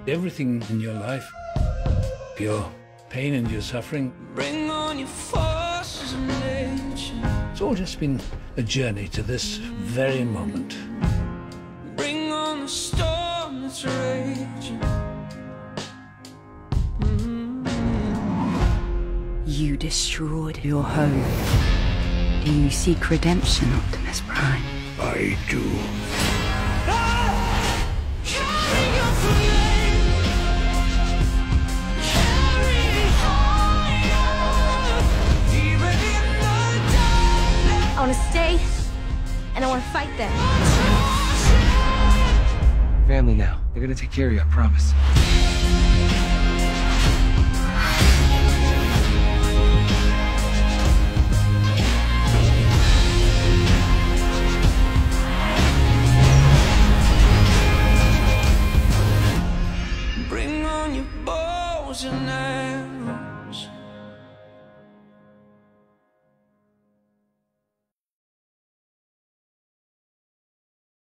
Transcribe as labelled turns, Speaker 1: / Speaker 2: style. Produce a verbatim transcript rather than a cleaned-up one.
Speaker 1: Everything in your life, your pain and your suffering,
Speaker 2: Bring on your forces of nature.
Speaker 1: it's all just been a journey to this very moment.
Speaker 2: Bring on the storm that's raging.
Speaker 3: You destroyed your home. Do you seek redemption, Optimus Prime?
Speaker 1: I do.
Speaker 4: I want to stay, and I want to fight them.
Speaker 5: Family now. They're gonna take care of you, I promise.
Speaker 2: Bring on your bows and arrows.